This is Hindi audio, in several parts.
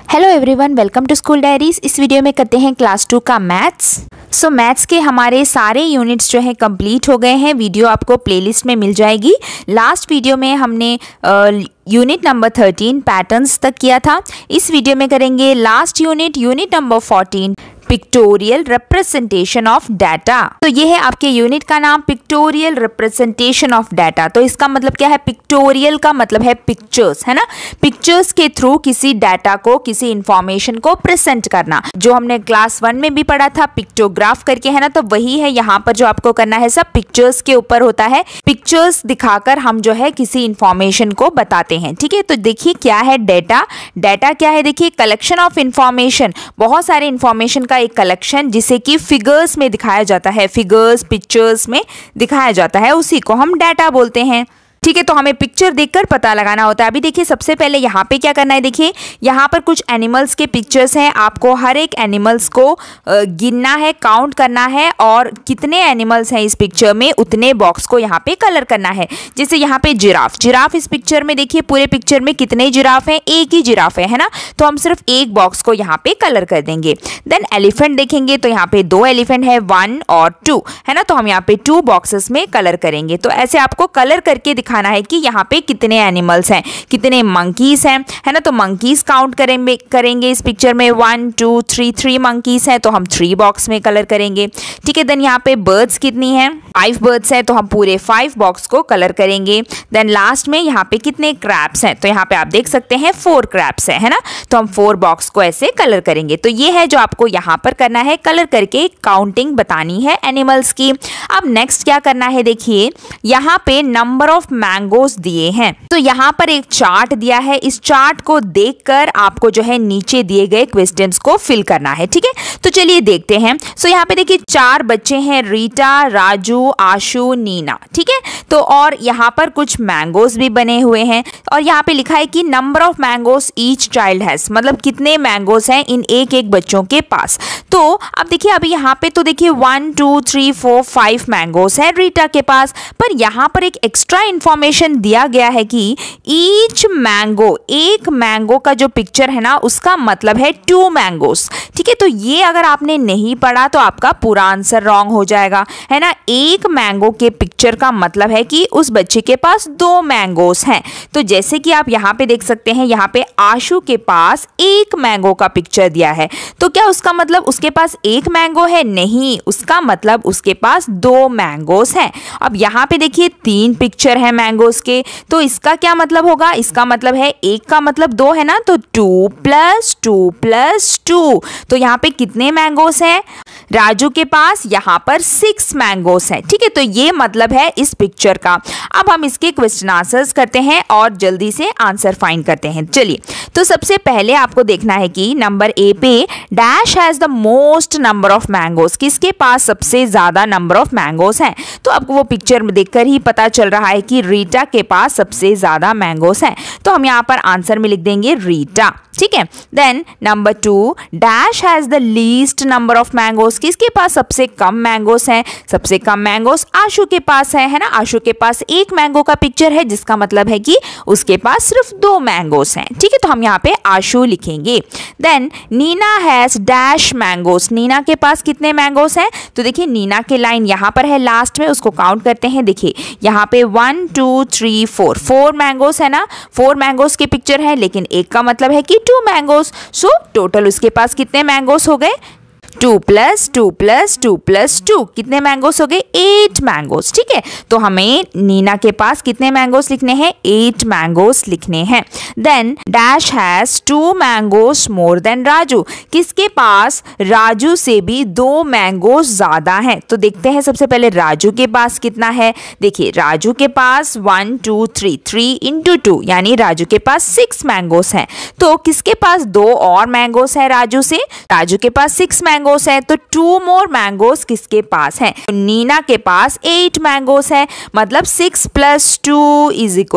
Hello everyone, welcome to school diaries. इस वीडियो में करते हैं क्लास 2 का मैथ्स। मैथ्स के हमारे सारे यूनिट्स जो हैं कंप्लीट हो गए हैं। वीडियो आपको प्लेलिस्ट में मिल जाएगी। लास्ट वीडियो में हमने यूनिट नंबर 13 पैटर्न्स तक किया था। इस वीडियो में करेंगे last unit number 14 pictorial representation of data. तो ये है आपके यूनिट का नाम, पिक्टोरियल रिप्रेजेंटेशन ऑफ डाटा। तो इसका मतलब क्या है? पिक्टोरियल का मतलब है पिक्चर्स, है ना। पिक्चर्स के थ्रू किसी डाटा को, किसी इंफॉर्मेशन को प्रेजेंट करना, जो हमने क्लास 1 में भी पढ़ा था पिक्टोग्राफ करके, है ना। तो वही है यहाँ पर जो आपको करना है, सब पिक्चर्स के ऊपर होता है। पिक्चर्स दिखाकर हम जो है किसी इंफॉर्मेशन को बताते हैं, ठीक है। तो देखिए क्या है डाटा। डाटा क्या है? देखिए कलेक्शन ऑफ इंफॉर्मेशन, बहुत सारे इंफॉर्मेशन का एक कलेक्शन जिसे कि फिगर्स में दिखाया जाता है, फिगर्स पिक्चर्स में दिखाया जाता है, उसी को हम डाटा बोलते हैं, ठीक है। तो हमें पिक्चर देखकर पता लगाना होता है। अभी देखिए सबसे पहले यहाँ पे क्या करना है, देखिए यहाँ पर कुछ एनिमल्स के पिक्चर्स हैं। आपको हर एक एनिमल्स को गिनना है, काउंट करना है, और कितने एनिमल्स हैं इस पिक्चर में उतने बॉक्स को यहाँ पे कलर करना है। जैसे यहाँ पे जिराफ इस पिक्चर में देखिए, पूरे पिक्चर में कितने जिराफ हैं? एक ही जिराफ है ना। तो हम सिर्फ एक बॉक्स को यहाँ पे कलर कर देंगे। देन एलिफेंट देखेंगे तो यहाँ पे 2 एलिफेंट है, 1 और 2, है ना। तो हम यहाँ पे 2 बॉक्सेस में कलर करेंगे। तो ऐसे आपको कलर करके दिखाना है कि यहाँ पे कितने एनिमल्स हैं, कितने मंकीज हैं, है ना। तो मंकीज काउंट करेंगे इस पिक्चर में 1 2 3 मंकीज हैं, तो हम 3 बॉक्स में कलर करेंगे, ठीक है। देन यहाँ पे बर्ड्स कितनी हैं? 5 बर्ड्स हैं, तो हम पूरे 5 बॉक्स को कलर करेंगे। देन लास्ट में यहाँ पे कितने क्रैब्स हैं? तो यहाँ पे आप देख सकते हैं 4 क्रैब्स है ना। तो हम 4 बॉक्स को ऐसे कलर करेंगे। तो ये है जो आपको यहाँ पर करना है, कलर करके काउंटिंग बतानी है एनिमल्स की। अब नेक्स्ट क्या करना है, देखिए यहाँ पे नंबर ऑफ मैंगोस दिए हैं। तो यहाँ पर एक चार्ट दिया है, इस चार्ट को देखकर आपको जो है नीचे दिए गए क्वेश्चंस को फिल करना है, ठीक है। तो चलिए देखते हैं। सो यहाँ पे देखिए 4 बच्चे हैं, रीटा, राजू, आशु, नीना, ठीक है। तो और यहाँ पर कुछ मैंगोस भी बने हुए हैं, और यहाँ पे लिखा है कि number of mangoes each child has, मतलब कितने मैंगोस हैं इन एक बच्चों के पास। तो अब देखिए अभी यहाँ पे तो देखिए 1 2 3 4 5 मैंगोस है रीटा के पास, पर यहाँ पर एक एक्स्ट्रा इंफॉर्मेशन दिया गया है कि ईच मैंगो, एक मैंगो का जो पिक्चर है ना, उसका मतलब है 2 मैंगोस, ठीक है। तो ये अगर आपने नहीं पढ़ा तो आपका पूरा आंसर रॉन्ग हो जाएगा, है ना। एक मैंगो के पिक्चर का मतलब है कि उस बच्चे के पास 2 मैंगोस हैं। तो जैसे कि आप यहाँ पे देख सकते हैं, यहाँ पे आशु के पास 1 मैंगो का पिक्चर दिया है। तो क्या उसका मतलब उसके पास 1 मैंगो है? नहीं, उसका मतलब उसके पास 2 मैंगोस हैं। अब यहाँ पे देखिए 3 पिक्चर है मैंगोस के, तो इसका क्या मतलब होगा? इसका मतलब है 1 का मतलब 2 है ना, तो 2 + 2 + 2। तो यहाँ पे कितने मैंगोस हैं? राजू के पास यहाँ पर 6 मैंगोस हैं, ठीक है। तो ये मतलब है इस पिक्चर का। अब हम इसके क्वेश्चन आंसर्स करते हैं और जल्दी से आंसर फाइंड करते हैं। चलिए, तो सबसे पहले आपको देखना है कि नंबर ए पे dash has the most number of mangoes, किसके पास सबसे ज्यादा नंबर ऑफ मैंगोस हैं। तो आपको वो पिक्चर में देखकर ही पता चल रहा है कि रीटा के पास सबसे ज्यादा मैंगोस हैं। तो हम यहाँ पर आंसर में लिख देंगे रीटा, ठीक है। Then number 2 dash has the least number of mangoes, किसके पास सबसे कम मैंगोस हैं? सबसे कम मैंगोस आशु के पास है ना। आशु के पास 1 मैंगो का पिक्चर है, जिसका मतलब है कि उसके पास सिर्फ 2 मैंगोस हैं, ठीक है। तो हम यहाँ पे आशु लिखेंगे। Then Neena has dash mangoes, Neena के पास कितने मैंगोस हैं? तो देखिए नीना के लाइन यहाँ पर है लास्ट में, उसको काउंट करते हैं। देखिए यहाँ पे 1 2 3 4 मैंगोस है ना, 4 मैंगोस के पिक्चर है, लेकिन 1 का मतलब है कि 2 मैंगोस। सो टोटल उसके पास कितने मैंगोस हो गए? 2 + 2 + 2 + 2, कितने मैंगोस हो गए? 8 मैंगोस, ठीक है। तो हमें नीना के पास कितने मैंगोस लिखने हैं? 8 मैंगोस लिखने हैं। Then dash has 2 mangoes more than Raju, किसके पास राजू से भी 2 मैंगोस ज्यादा हैं? तो देखते हैं सबसे पहले राजू के पास कितना है। देखिए राजू के पास 1 2 3 × 2, यानी राजू के पास 6 मैंगोस हैं। तो किसके पास 2 और मैंगोस है राजू से? राजू के पास 6 मैंगोस है, तो 2 मोर मैंगोस किसके पास है? नीना के पास 8 मैंगोस है, मतलब 6 + 2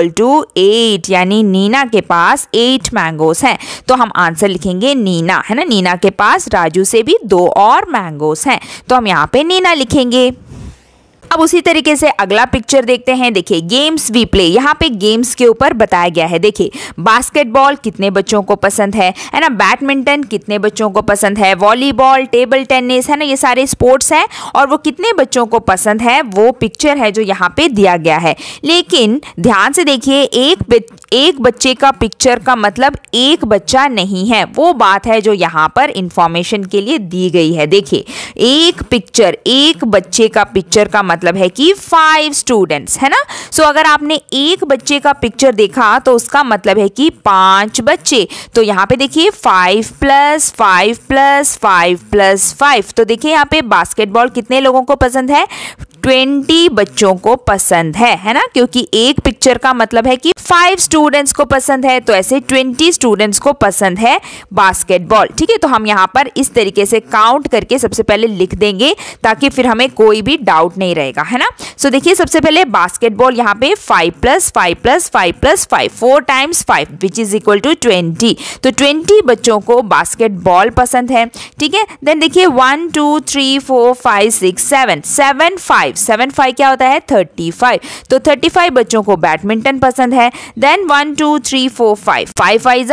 = 8, यानी नीना के पास 8 मैंगोस हैं। तो हम आंसर लिखेंगे नीना, है ना। नीना के पास राजू से भी 2 और मैंगोस हैं, तो हम यहाँ पे नीना लिखेंगे। अब उसी तरीके से अगला पिक्चर देखते हैं। देखिए गेम्स वी प्ले, यहाँ पे गेम्स के ऊपर बताया गया है। देखिए बास्केटबॉल कितने बच्चों को पसंद है ना, बैडमिंटन कितने बच्चों को पसंद है, वॉलीबॉल, टेबल टेनिस, है ना, ये सारे स्पोर्ट्स हैं और वो कितने बच्चों को पसंद है वो पिक्चर है जो यहाँ पे दिया गया है। लेकिन ध्यान से देखिए एक बच्चे का पिक्चर का मतलब एक बच्चा नहीं है, वो बात है जो यहाँ पर इंफॉर्मेशन के लिए दी गई है। देखिए एक पिक्चर, एक बच्चे का पिक्चर का मतलब है कि 5 स्टूडेंट्स, है ना। सो अगर आपने एक बच्चे का पिक्चर देखा तो उसका मतलब है कि 5 बच्चे। तो यहाँ पे देखिए 5 + 5 + 5 + 5। तो देखिए यहाँ पे बास्केटबॉल कितने लोगों को पसंद है, 20 बच्चों को पसंद है ना, क्योंकि एक पिक्चर का मतलब है कि 5 स्टूडेंट्स को पसंद है, तो ऐसे 20 स्टूडेंट्स को पसंद है बास्केटबॉल। ठीक है, तो हम यहाँ पर इस तरीके से काउंट करके सबसे पहले लिख देंगे ताकि फिर हमें कोई भी डाउट नहीं रहेगा, है ना। सो देखिए सबसे पहले बास्केटबॉल यहाँ पे 5 + 5 + 5 + 5, 4 × 5 विच इज इक्वल टू 20। तो 20 बच्चों को बास्केटबॉल पसंद है। ठीक है, देन देखिए 1 2 3 4 5 6 7 7 5 क्या होता है 35। तो 35 बच्चों को बैडमिंटन पसंद है। देन 1 2 3 4 5 5 5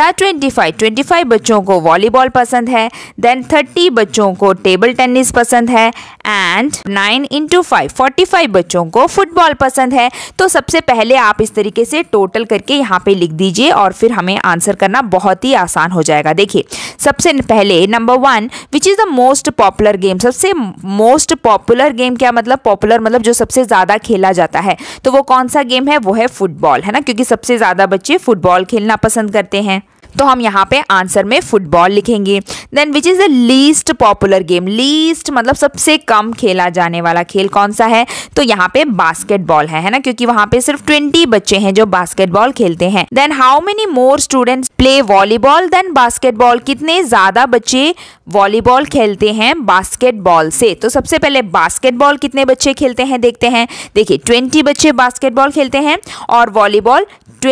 25 बच्चों को वॉलीबॉल पसंद है। देन 30 बच्चों को टेबल टेनिस पसंद है एंड 9 × 5 45 बच्चों को फुटबॉल पसंद है। तो सबसे पहले आप इस तरीके से टोटल करके यहाँ पे लिख दीजिए और फिर हमें आंसर करना बहुत ही आसान हो जाएगा। देखिए सबसे पहले number 1 which is the most popular game. सबसे मोस्ट पॉपुलर गेम क्या मतलब, पॉपुलर मतलब जो सबसे ज्यादा खेला जाता है, तो वो कौन सा गेम है, वो है फुटबॉल, है ना, क्योंकि सबसे ज्यादा बच्चे फुटबॉल खेलना पसंद करते हैं। तो हम यहाँ पे आंसर में फुटबॉल लिखेंगे। Then which is the least popular game, least मतलब सबसे कम खेला जाने वाला खेल कौन सा है, तो यहाँ पे बास्केटबॉल है ना, क्योंकि वहाँ पे सिर्फ 20 बच्चे हैं जो बास्केटबॉल खेलते हैं। Then how many more students play volleyball than basketball, कितने ज्यादा बच्चे वॉलीबॉल खेलते हैं बास्केटबॉल से। तो सबसे पहले बास्केटबॉल कितने बच्चे खेलते हैं देखते हैं। देखिए 20 बच्चे बास्केटबॉल खेलते हैं और वॉलीबॉल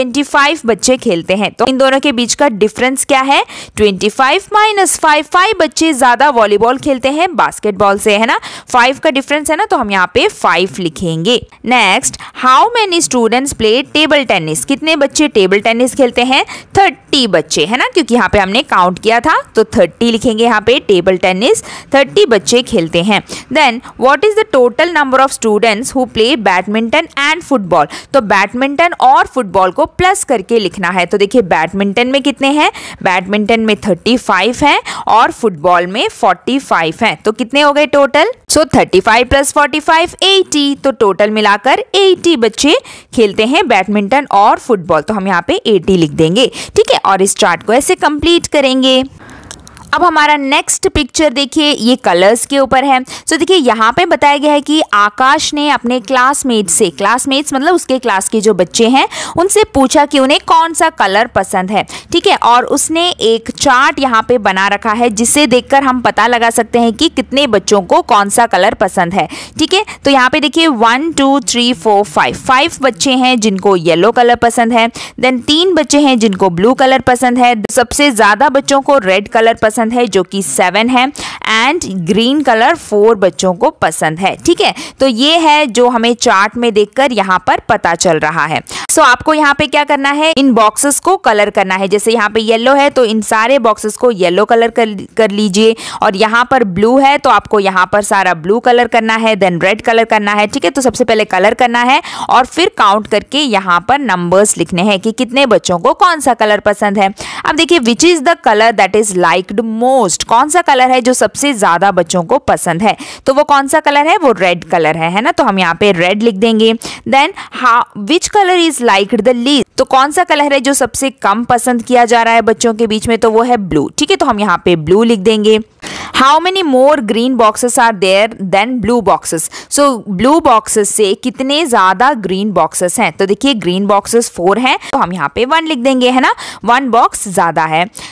25 बच्चे खेलते हैं। तो इन दोनों के बीच का डिफरेंस क्या है, 25 - 5, 5 बच्चे ज्यादा वॉलीबॉल खेलते हैं बास्केटबॉल से, है ना, 5 का डिफरेंस है ना, तो हम यहाँ पे 5 लिखेंगे। Next how many students play table tennis, कितने बच्चे टेबल टेनिस खेलते हैं, 30 बच्चे, है ना, क्योंकि यहाँ पे हमने काउंट किया था तो 30 लिखेंगे। यहाँ पे टेबल टेनिस 30 बच्चे खेलते हैं। Then what is the total number of students who play badminton and football, तो बैडमिंटन और फुटबॉल को प्लस करके लिखना है। तो देखिए बैडमिंटन में कितने हैं, बैडमिंटन में 35 हैं और फुटबॉल में 45 हैं। तो कितने हो गए टोटल, सो 35 + 45 80। तो टोटल मिलाकर 80 बच्चे खेलते हैं बैडमिंटन और फुटबॉल। तो हम यहाँ पे 80 लिख देंगे। ठीक है, और इस चार्ट को ऐसे कंप्लीट करेंगे। अब हमारा नेक्स्ट पिक्चर देखिए ये कलर्स के ऊपर है। सो देखिए यहाँ पे बताया गया है कि आकाश ने अपने क्लासमेट्स से, क्लासमेट्स मतलब उसके क्लास के जो बच्चे हैं उनसे पूछा कि उन्हें कौन सा कलर पसंद है। ठीक है, और उसने एक चार्ट यहाँ पे बना रखा है जिसे देखकर हम पता लगा सकते हैं कि कितने बच्चों को कौन सा कलर पसंद है। ठीक है, तो यहाँ पे देखिए 1 2 3 4 5 बच्चे हैं जिनको येलो कलर पसंद है। देन 3 बच्चे हैं जिनको ब्लू कलर पसंद है। सबसे ज्यादा बच्चों को रेड कलर पसंद है जो कि 7 है एंड ग्रीन कलर 4 बच्चों को पसंद है। ठीक है, तो ये है जो हमें चार्ट में देखकर यहाँ पर पता चल रहा है। सो आपको यहाँ पे क्या करना है, इन बॉक्सेस को कलर करना है। जैसे यहाँ पे येलो है तो इन सारे बॉक्सेस को येलो कलर कर लीजिए, और यहाँ पर ब्लू है तो आपको यहाँ पर सारा ब्लू कलर करना है, देन रेड कलर करना है। ठीक है, तो सबसे पहले कलर करना है और फिर काउंट करके यहाँ पर नंबर्स लिखने हैं कि कितने बच्चों को कौन सा कलर पसंद है। अब देखिए which is the colour that is liked most, कौन सा कलर है जो सबसे ज्यादा बच्चों को पसंद है, तो वो कौन सा कलर है, वो रेड कलर है ना, तो हम यहाँ पे रेड लिख देंगे। Then which colour is liked the least, तो कौन सा कलर है जो सबसे कम पसंद किया जा रहा है बच्चों के बीच में, तो वो है ब्लू। ठीक है, तो हम यहाँ पे ब्लू लिख देंगे। How many more green boxes are there than blue boxes, so blue boxes से कितने ज्यादा ग्रीन बॉक्सेस हैं, तो देखिए ग्रीन बॉक्सेस 4 हैं तो हम यहाँ पे 1 लिख देंगे, है ना, 1 बॉक्स ज्यादा है।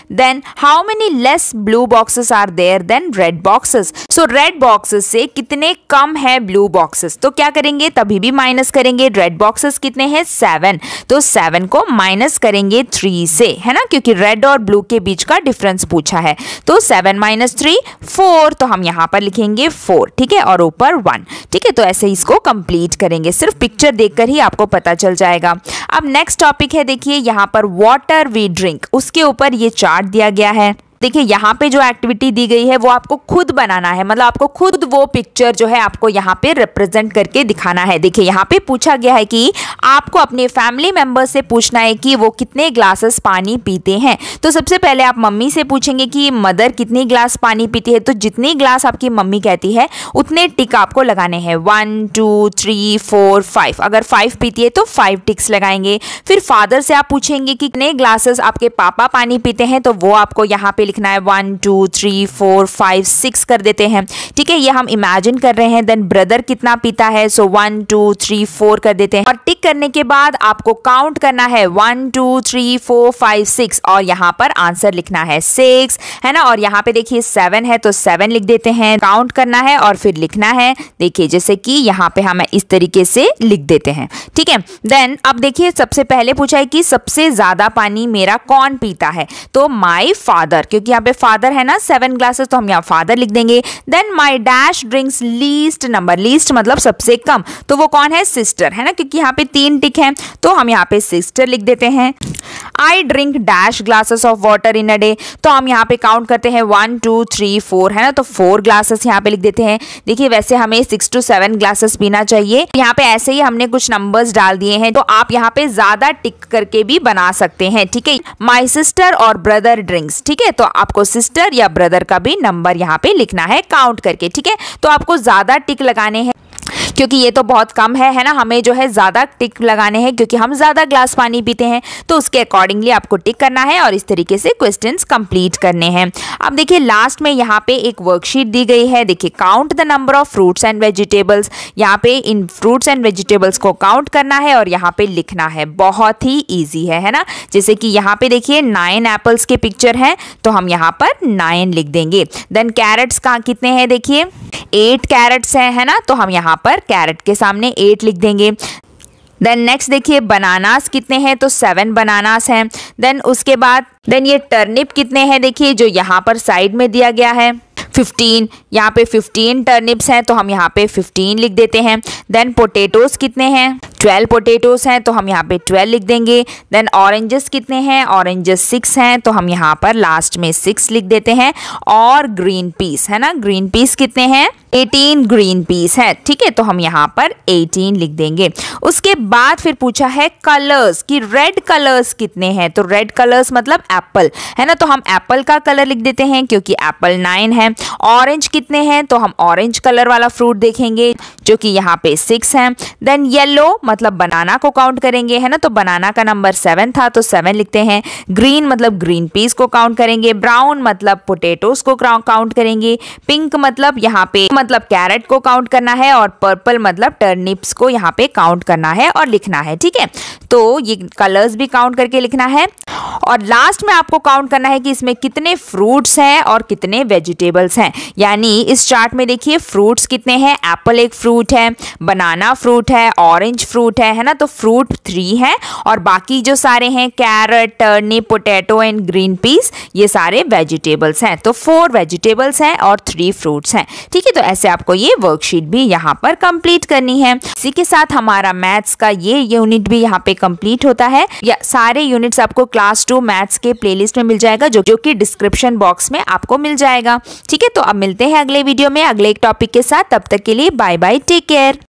Then how many less blue boxes are there than red boxes. So red boxes से कितने कम है ब्लू बॉक्सेस, तो क्या करेंगे, तभी भी माइनस करेंगे। रेड बॉक्सेस कितने हैं, 7, तो 7 को माइनस करेंगे 3 से, है ना, क्योंकि रेड और ब्लू के बीच का डिफरेंस पूछा है। तो 7 - 3 4, तो हम यहाँ पर लिखेंगे 4, ठीक है, और ऊपर 1, ठीक है। तो ऐसे इसको कंप्लीट करेंगे, सिर्फ पिक्चर देखकर ही आपको पता चल जाएगा। अब नेक्स्ट टॉपिक है, देखिए यहाँ पर वाटर वी ड्रिंक, उसके ऊपर ये चार्ट दिया गया है। देखिए यहाँ पे जो एक्टिविटी दी गई है वो आपको खुद बनाना है, मतलब आपको खुद वो पिक्चर जो है आपको यहाँ पे रिप्रेजेंट करके दिखाना है। देखिए यहाँ पे पूछा गया है कि आपको अपने फैमिली मेंबर से पूछना है कि वो कितने ग्लासेस पानी पीते हैं। तो सबसे पहले आप मम्मी से पूछेंगे कि मदर कितनी ग्लास पानी पीती है, तो जितनी ग्लास आपकी मम्मी कहती है उतने टिक आपको लगाने हैं, 1 2 3 4 5। अगर 5 पीती है तो 5 टिक्स लगाएंगे। फिर फादर से आप पूछेंगे कि कितने ग्लासेस आपके पापा पानी पीते हैं, तो वो आपको यहाँ पे लिखना है 1 2 3 4 5 6 कर देते हैं, ठीक है, ये हम इमेजिन कर रहे हैं। देन ब्रदर कितना पीता है, सो 1 2 3 4 कर देते हैं, और टिक करने के बाद आपको काउंट करना है 1 2 3 4 5 6, और यहाँ पर आंसर लिखना है 6, है ना। और यहाँ पे देखिए 7 है तो 7 लिख देते हैं, काउंट करना है और फिर लिखना है। देखिए जैसे कि यहाँ पे हम इस तरीके से लिख देते हैं, ठीक है। देन अब देखिए सबसे पहले पूछा है कि सबसे ज्यादा पानी मेरा कौन पीता है, तो माई फादर, क्योंकि यहाँ पे फादर है ना 7 ग्लासेस, तो हम यहाँ फादर लिख देंगे। Then my dash drinks least number, least मतलब सबसे कम, तो वो कौन है, सिस्टर, है ना, क्योंकि यहाँ पे 3 टिक हैं तो हम यहाँ पे सिस्टर लिख देते हैं। I drink dash glasses of water in a day, तो हम यहाँ पे काउंट करते हैं 1 2 3 4, है ना, तो 4 ग्लासेस यहाँ पे लिख देते हैं। देखिए वैसे हमें 6 to 7 ग्लासेस पीना चाहिए, यहाँ पे ऐसे ही हमने कुछ नंबर्स डाल दिए हैं, तो आप यहाँ पे ज्यादा टिक करके भी बना सकते हैं, ठीक है। माई सिस्टर और ब्रदर ड्रिंक्स, ठीक है, तो आपको सिस्टर या ब्रदर का भी नंबर यहाँ पे लिखना है काउंट करके, ठीक है। तो आपको ज्यादा टिक लगाने हैं क्योंकि ये तो बहुत कम है ना, हमें जो है ज़्यादा टिक लगाने हैं क्योंकि हम ज़्यादा ग्लास पानी पीते हैं, तो उसके अकॉर्डिंगली आपको टिक करना है और इस तरीके से क्वेश्चंस कंप्लीट करने हैं। अब देखिए लास्ट में यहाँ पे एक वर्कशीट दी गई है, देखिए count the number of fruits and vegetables, यहाँ पे इन फ्रूट्स एंड वेजिटेबल्स को काउंट करना है और यहाँ पे लिखना है, बहुत ही ईजी है ना। जैसे कि यहाँ पे देखिए 9 एप्पल्स के पिक्चर हैं तो हम यहाँ पर 9 लिख देंगे। देन कैरेट्स कहाँ कितने हैं, देखिए 8 कैरेट्स हैं, है ना, तो हम यहाँ पर कैरेट के सामने 8 लिख देंगे। देन नेक्स्ट देखिए बनानास कितने हैं, तो 7 बनानास हैं। देन उसके बाद देन ये टर्निप कितने हैं, देखिए जो यहाँ पर साइड में दिया गया है 15, यहाँ पे 15 टर्निप्स हैं तो हम यहाँ पे 15 लिख देते हैं। देन पोटैटोस कितने हैं, 12 पोटैटोस हैं तो हम यहाँ पे 12 लिख देंगे। देन ऑरेंजेस कितने हैं, ऑरेंजेस 6 हैं तो हम यहाँ पर लास्ट में 6 लिख देते हैं। और ग्रीन पीस है ना, ग्रीन पीस कितने हैं, 18 ग्रीन पीस है, ठीक है, तो हम यहाँ पर 18 लिख देंगे। उसके बाद फिर पूछा है कलर्स कि रेड कलर्स कितने हैं, तो रेड कलर्स मतलब एप्पल, है ना, तो हम एप्पल का कलर लिख देते हैं क्योंकि एप्पल 9 है। ऑरेंज कितने हैं, तो हम ऑरेंज कलर वाला फ्रूट देखेंगे जो कि यहाँ पे 6 है। देन येलो मतलब बनाना को काउंट करेंगे, है ना, तो बनाना का नंबर 7 था तो 7 लिखते हैं। ग्रीन मतलब ग्रीन पीस को काउंट करेंगे। ब्राउन मतलब पोटैटोस को काउंट करेंगे। पिंक मतलब यहाँ पे मतलब कैरेट को काउंट करना है और पर्पल मतलब टर्निप्स को यहाँ पे काउंट करना है और लिखना है, ठीक है। तो ये कलर्स भी काउंट करके लिखना है और लास्ट में आपको काउंट करना है कि इसमें कितने फ्रूट्स हैं और कितने वेजिटेबल्स हैं। यानी इस चार्ट में देखिए फ्रूट्स कितने हैं, एप्पल एक फ्रूट है, बनाना फ्रूट है, ऑरेंज फ्रूट है ना, तो फ्रूट 3 है और बाकी जो सारे हैं carrot, turnip, potato and green peas ये सारे वेजिटेबल्स हैं। तो 4 वेजिटेबल्स हैं और 3 फ्रूट्स हैं, ठीक है। तो ऐसे आपको ये वर्कशीट भी यहाँ पर कंप्लीट करनी है। इसी के साथ हमारा मैथ्स का ये यूनिट भी यहाँ पे कंप्लीट होता है। या सारे यूनिट्स आपको क्लास 2 मैथ्स के प्लेलिस्ट में मिल जाएगा जो कि डिस्क्रिप्शन बॉक्स में आपको मिल जाएगा, ठीक है। तो अब मिलते हैं अगले वीडियो में अगले एक टॉपिक के साथ, तब तक के लिए बाय बाय, टेक केयर।